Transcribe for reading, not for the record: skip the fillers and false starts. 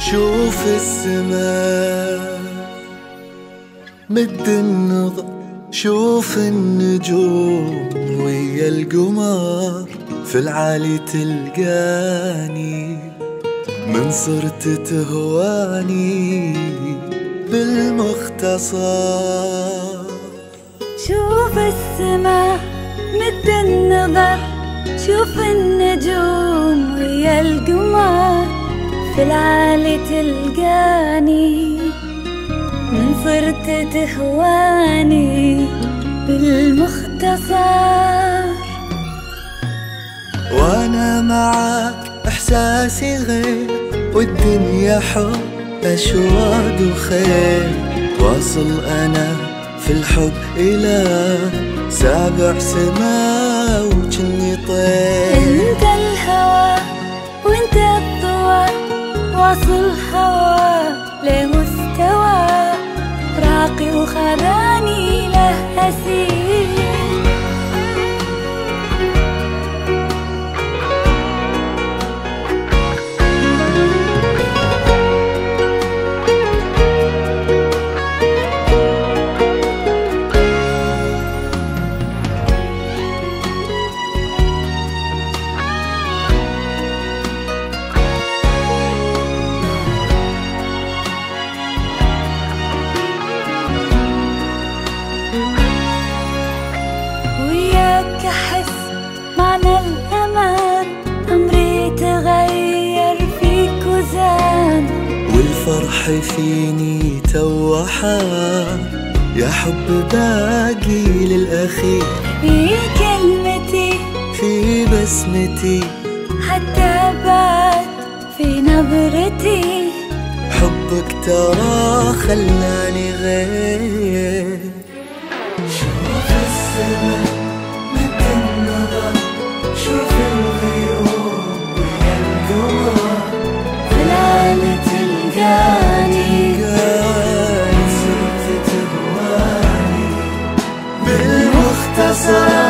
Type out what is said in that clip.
شوف السماء مد النظر، شوف النجوم ويا القمر، في العالي تلقاني من صرت تهواني بالمختصر. شوف السماء مد النظر، شوف النجوم ويا القمر، في العالي تلقاني من صرت تهواني بالمختصر. وانا معاك احساسي غير، والدنيا حب اشواق وخير، واصل انا في الحب الى سابع سما وجني طير. انت الهوى وانت الضوى، واصل هوى لمستوى راقي وخذاني له أسير. وياك أحس معنى الأمان، أمري تغير فيك وزان، والفرح فيني توحان، يا حب باقي للأخير. في كلمتي في بسمتي حتى بعد في نظرتي، حبك ترى خلاني غير. شوف السماء مد النظر، شوف الغيوم ويا القمر، في العالي تلقاني صرت تهواني بالمختصر.